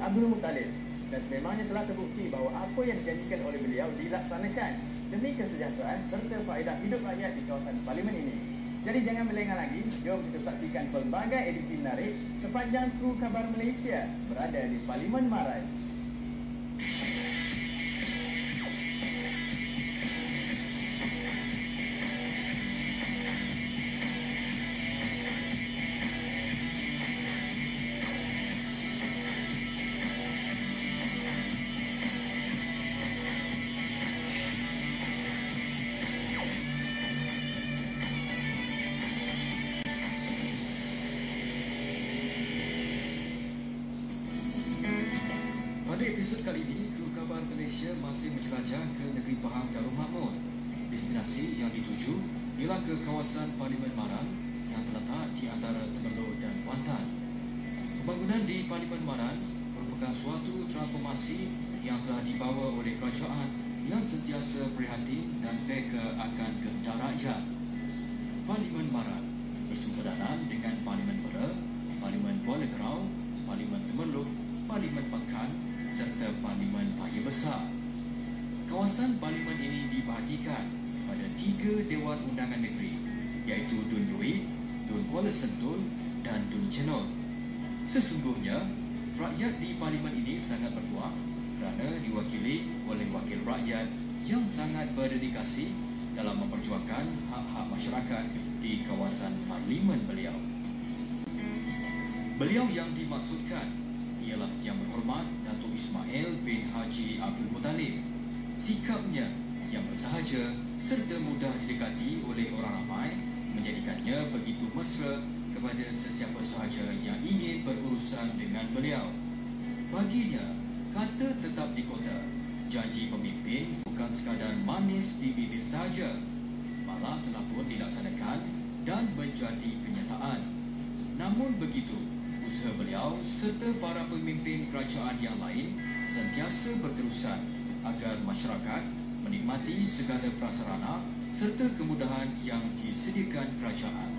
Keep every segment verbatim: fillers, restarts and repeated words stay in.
Abdul Muttalib. Dan sememangnya telah terbukti bahawa apa yang dijanjikan oleh beliau dilaksanakan demi kesejahteraan serta faedah hidup rakyat di kawasan Parlimen ini. Jadi jangan berlengah lagi, jom kita saksikan pelbagai edisi menarik sepanjang Kru Khabar Malaysia berada di Parlimen Maran. Pada episod kali ini, Kru Khabar Malaysia masih menjelajah ke negeri Pahang Darul Makmur. Destinasi yang dituju ialah ke kawasan Parlimen Maran yang terletak di antara Temerloh dan Kuantan. Pembangunan di Parlimen Maran merupakan suatu transformasi yang telah dibawa oleh kerajaan yang sentiasa prihatin dan peka akan kehendak rakyat. Parlimen Maran bersumbedanan dengan Parlimen Bera, Parlimen Kuala Gerau, Parlimen Temerloh, Parlimen Pekan serta Parlimen Paya Besar. Kawasan Parlimen ini dibahagikan pada tiga Dewan Undangan Negeri, iaitu Dun Duit, Dun Kuala Sentul dan Dun Cenol. Sesungguhnya, rakyat di Parlimen ini sangat bertuah kerana diwakili oleh wakil rakyat yang sangat berdedikasi dalam memperjuangkan hak-hak masyarakat di kawasan Parlimen beliau. Beliau yang dimaksudkan ialah Yang Berhormat Datuk Ismail bin Haji Abdul Muttalib. Sikapnya yang bersahaja serta mudah didekati oleh orang ramai menjadikannya begitu mesra kepada sesiapa sahaja yang ingin berurusan dengan beliau. Baginya, kata tetap di kota, janji pemimpin bukan sekadar manis di bibir sahaja, malah telah pun dilaksanakan dan menjadi kenyataan. Namun begitu, usaha beliau serta para pemimpin kerajaan yang lain sentiasa berterusan agar masyarakat menikmati segala prasarana serta kemudahan yang disediakan kerajaan.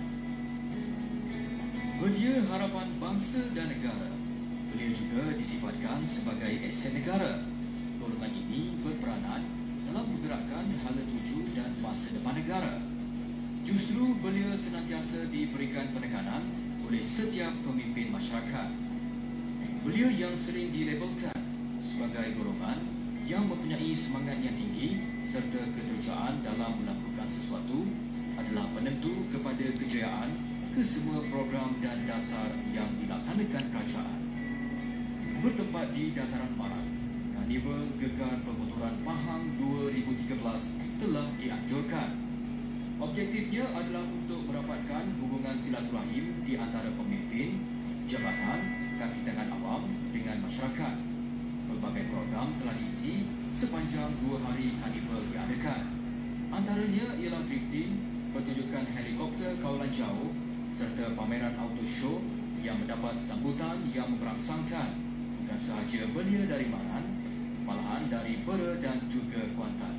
Belia harapan bangsa dan negara, beliau juga disifatkan sebagai aset negara. Golongan ini berperanan dalam menggerakkan hala tuju dan masa depan negara. Justru beliau senantiasa diberikan penekanan oleh setiap pemimpin masyarakat. Beliau yang sering dilabelkan sebagai golongan yang mempunyai semangat yang tinggi serta keterujaan dalam melakukan sesuatu adalah penentu kepada kejayaan ke semua program dan dasar yang dilaksanakan kerajaan. Bertempat di dataran Maran, Karnival Gegar Permotoran Pahang dua ribu tiga belas telah dianjurkan. Objektifnya adalah untuk merapatkan hubungan silaturahim di antara pemimpin, jabatan, kaki tangan awam dengan masyarakat. Pelbagai program telah diisi sepanjang dua hari karnival diadakan. Antaranya ialah drifting, pertunjukan helikopter kawalan jauh serta pameran auto show yang mendapat sambutan yang merangsangkan bukan sahaja belia dari Maran, malahan dari Bera dan juga Kuantan.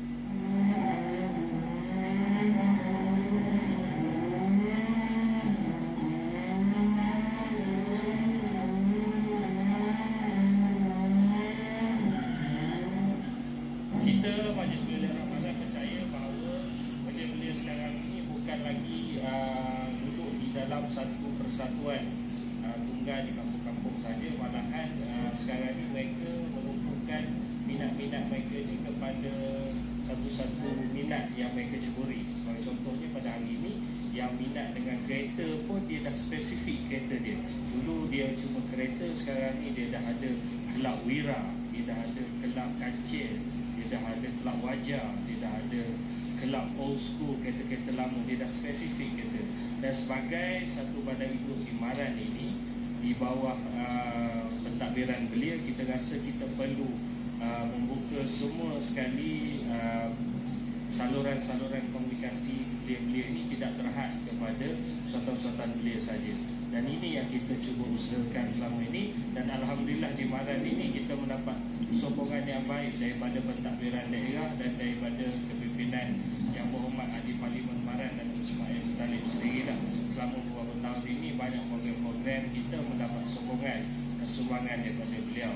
Kita Majlis Belia Ramadan percaya bahawa belia-belia sekarang ini bukan lagi uh, duduk di dalam satu persatuan uh, tunggal di kampung-kampung saja, malahan uh, sekarang ini mereka menumpukan minat-minat mereka ini kepada satu-satu minat yang mereka ceburi. Sebagai contohnya pada hari ini, yang minat dengan kereta pun dia dah spesifik kereta dia. Dulu dia cuma kereta, sekarang ni dia dah ada kelab wira, dia dah ada kelab kancil, dia dah ada kelab wajah, dia dah ada kelab old school, kereta-kereta lama, dia dah spesifik kereta. Dan sebagai satu badan hidup di Maran ini, di bawah uh, pentadbiran belia, kita rasa kita perlu uh, membuka semua sekali uh, saluran-saluran komunikasi belia-belia ini tidak terhad kepada persatuan-persatuan belia saja. Dan ini yang kita cuba usahakan selama ini, dan Alhamdulillah di Maran ini kita mendapat sokongan yang baik daripada pentadbiran daerah dan daripada kepimpinan Yang Berhormat Ahli Parlimen Maran dan Ismail bin Talib sendirilah. Selama beberapa tahun ini banyak program-program kita mendapat sokongan, dan sumbangan daripada beliau.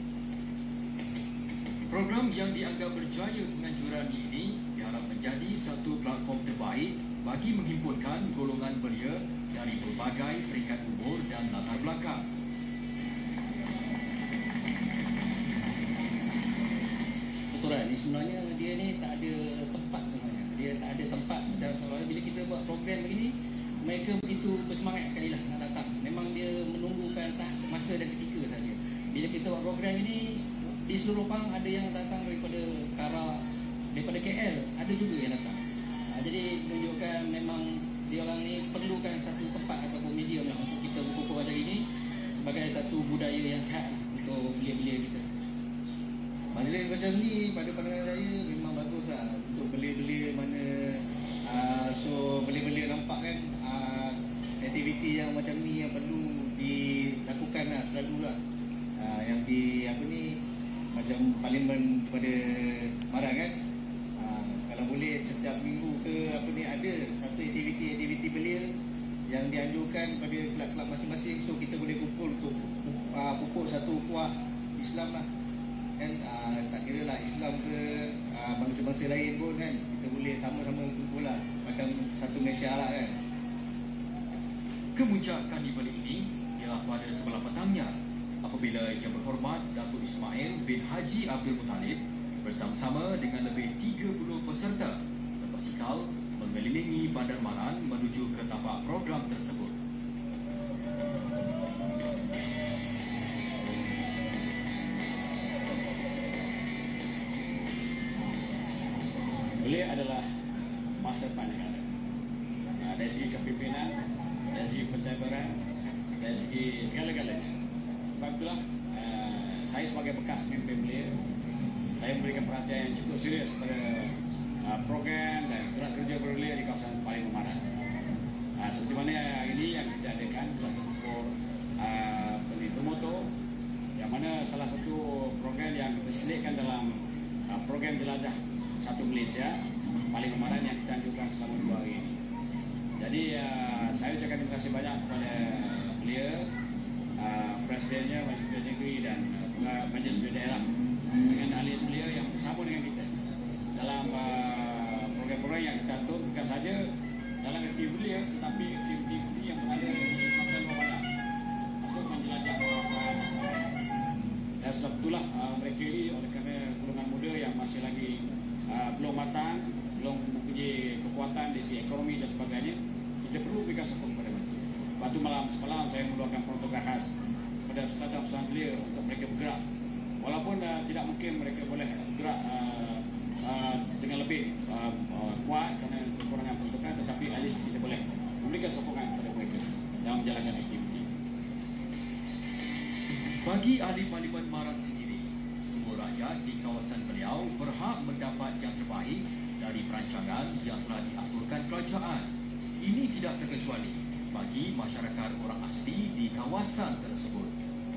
Program yang dianggap berjaya penganjuran ini diharap menjadi satu platform terbaik bagi menghimpunkan golongan belia dari berbagai peringkat umur dan latar belakang. Betul kan? Ini sebenarnya dia ni tak ada tempat sebenarnya. Dia tak ada tempat macam sebenarnya bila kita buat program begini, mereka begitu bersemangat sekali lah nak datang. Memang dia menunggukan saat, masa dan ketika saja. Bila kita buat program ini, di seluruh Pahang ada yang datang daripada Kara, daripada K L, ada juga yang datang. Ha, jadi menunjukkan memang dia orang ni perlukan satu tempat ataupun medium lah untuk kita berkumpul macam ini sebagai satu budaya yang sihat lah untuk belia-belia kita. Majlis macam ni pada pandangan saya memang bagus lah untuk belia-belia mana uh, so belia-belia nampak kan uh, aktiviti yang macam ni yang perlu dilakukan lah selalu lah uh, yang di apa ni macam parlimen pada Marang kan uh, kalau boleh setiap minggu ke apa ni ada satu aktiviti-aktiviti belia yang dianjurkan pada kelab-kelab masing-masing so kita boleh kumpul untuk uh, pupuk satu kuah Islam lah kan uh, tak kira lah Islam ke uh, bangsa-bangsa lain pun kan kita boleh sama-sama kumpul lah macam satu Malaysia lah kan. Kemuncak karnival ini ialah pada sebelah petangnya apabila Yang Berhormat Datuk Ismail bin Haji Abdul Muttalib bersama-sama dengan lebih tiga puluh peserta berbasikal mengelilingi Bandar Maran menuju ke tapak program tersebut. Belia adalah masa depan negara. Dari segi kepimpinan, dari segi pentadbiran, dari segi segala-galanya. Sebab itulah uh, saya sebagai bekas pemimpin belia, saya memberikan perhatian yang cukup serius kepada uh, program dan gerak kerja belia di kawasan Parlimen Maran. Uh, seperti mana ini yang kita adakan telah terukur uh, bermotor, yang mana salah satu program yang diselitkan dalam uh, program jelajah satu Malaysia Parlimen Maran yang kita anjurkan selama dua hari ini. Jadi uh, saya ucapkan terima kasih banyak kepada belia, uh, presidennya, Majlis Belia Negeri dan uh, Majlis Belia Daerah dengan ahli belia yang bersama dengan kita dalam uh, program-program yang kita atur bukan saja dalam aktiviti belia tetapi aktiviti yang berada di kawasan bawah badan masuk menjelajah kawasan dan sebab itulah uh, mereka ini oleh kerana golongan muda yang masih lagi Uh, belum matang, belum mempunyai kekuatan di sisi ekonomi dan sebagainya, kita perlu berikan sokong kepada mereka. Lepas itu malam semalam saya mengeluarkan protokol khas kepada peserta-peserta belia untuk mereka bergerak. Walaupun uh, tidak mungkin mereka boleh bergerak uh, uh, dengan lebih uh, uh, kuat kerana kekurangan peruntukan, tetapi at least kita boleh memberikan sokongan kepada mereka dalam menjalankan aktiviti. Bagi ahli Parlimen Maran sendiri, rakyat di kawasan beliau berhak mendapat yang terbaik dari perancangan yang telah diaturkan kerajaan. Ini tidak terkecuali bagi masyarakat orang asli di kawasan tersebut.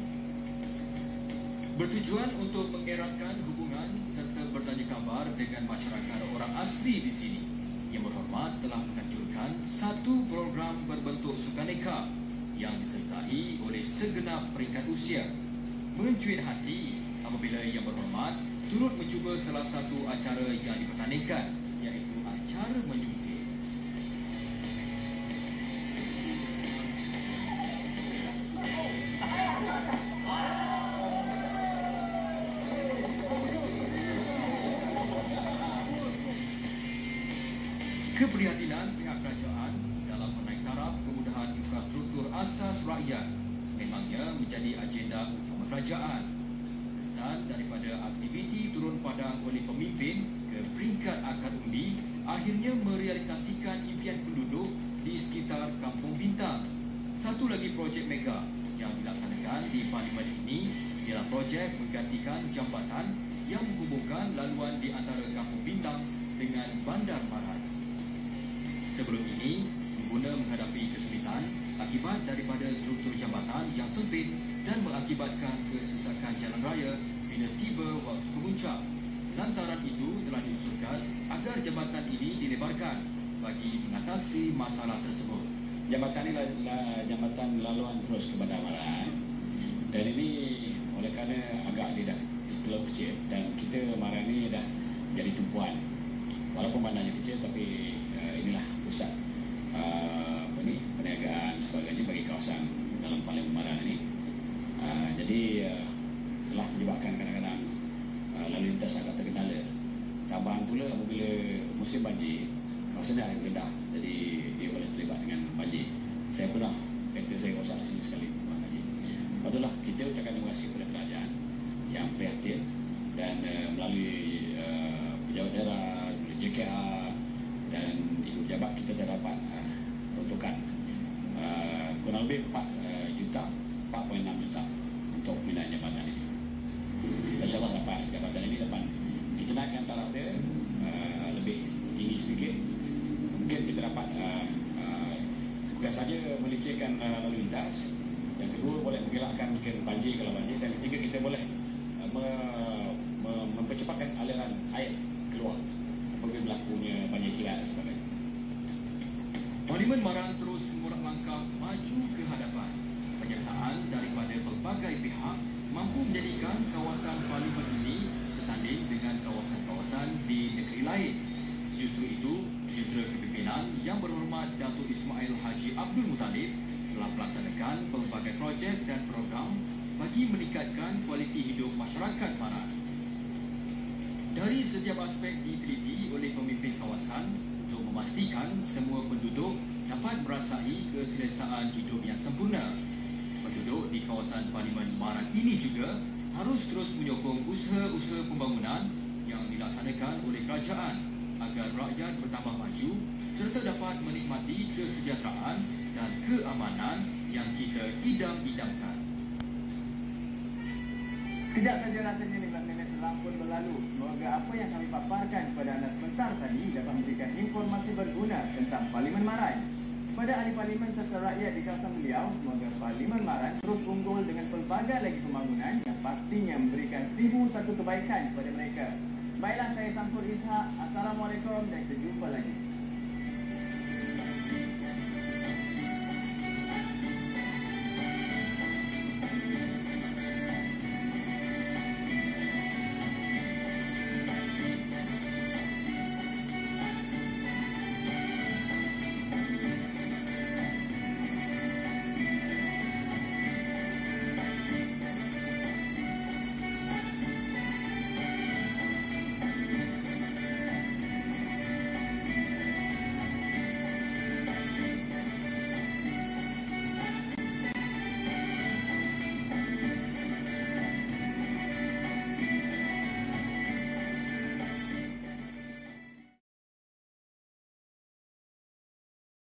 Bertujuan untuk mengeratkan hubungan serta bertanya khabar dengan masyarakat orang asli di sini, Yang Berhormat telah menganjurkan satu program berbentuk sukaneka yang disertai oleh segenap peringkat usia. Mencuit hati apabila Yang Berhormat turut mencuba salah satu acara yang dipertandingkan, iaitu acara menyuntik. Keprihatinan pihak kerajaan dalam menaik taraf kemudahan infrastruktur asas rakyat sememangnya menjadi agenda utama kerajaan. Kesan daripada aktiviti turun padang oleh pemimpin ke peringkat akar undi akhirnya merealisasikan impian penduduk di sekitar Kampung Bintang. Satu lagi projek mega yang dilaksanakan di parlimen ini ialah projek menggantikan jambatan yang menghubungkan laluan di antara Kampung Bintang dengan Bandar Maran. Sebelum ini, pengguna menghadapi kesulitan akibat daripada struktur jambatan yang sempit dan mengakibatkan kesesakan jalan raya bila tiba waktu kemuncak. Lantaran itu telah diusulkan agar jambatan ini dilebarkan bagi mengatasi masalah tersebut. Jambatan ini adalah jambatan laluan terus ke Bandar Maran Dan ini oleh kerana agak dia dah terlalu kecil dan kita Maran ni dah jadi tumpuan. Walaupun bandarnya kecil tapi uh, inilah pusat uh, apa ni, perniagaan sebagainya bagi kawasan dalam Parlimen Maran ini. Uh, jadi uh, telah menyebabkan kadang-kadang uh, lalu lintas agak terkendala. Tambahan pula apabila musim banjir, kawasan agak rendah, jadi dia boleh terlibat dengan banjir. Saya pernah kereta saya rosak di sini sekali banjir. Lepas itulah kita ucapkan terima kasih kepada kerajaan yang prihatin dan uh, melalui uh, pejabat daerah, J K A dan ibu pejabat kita terdapat uh, peruntukan uh, kurang lebih empat uh, juta, empat perpuluhan enam juta untuk pembinaan jabatan ini. InsyaAllah dapat jabatan ini dapat kita naikkan taraf dia uh, lebih tinggi sedikit. Mungkin kita dapat uh, uh, bukan saja melecehkan uh, lalu lintas, yang kedua boleh mengelakkan mungkin banjir kalau banjir, dan ketiga kita boleh uh, me, me, mempercepatkan aliran air keluar apabila berlakunya banjir kilat dan sebagainya. Parlimen Maran terus mengurak langkah maju ke hadapan. Penyertaan daripada pelbagai pihak mampu menjadikan kawasan parlimen ini setanding dengan kawasan-kawasan di negeri lain. Justru itu, Jentera Kepimpinan Yang Berhormat Datuk Ismail Haji Abdul Muttalib telah melaksanakan pelbagai projek dan program bagi meningkatkan kualiti hidup masyarakat Maran. Dari setiap aspek diteliti oleh pemimpin kawasan untuk memastikan semua penduduk dapat merasai keselesaan hidup yang sempurna. Penduduk di kawasan Parlimen Maran ini juga harus terus menyokong usaha-usaha pembangunan yang dilaksanakan oleh kerajaan agar rakyat bertambah maju serta dapat menikmati kesejahteraan dan keamanan yang kita idam-idamkan. Sekejap saja rasanya lima minit telah pun berlalu. Semoga apa yang kami paparkan kepada anda sebentar tadi dapat memberikan informasi berguna tentang Parlimen Maran. Kepada ahli parlimen serta rakyat di kawasan beliau, semoga Parlimen Maran terus unggul dengan pelbagai lagi pembangunan yang pastinya memberikan seribu satu kebaikan kepada mereka. Baiklah, saya Samsul Ishak. Assalamualaikum dan kita jumpa lagi.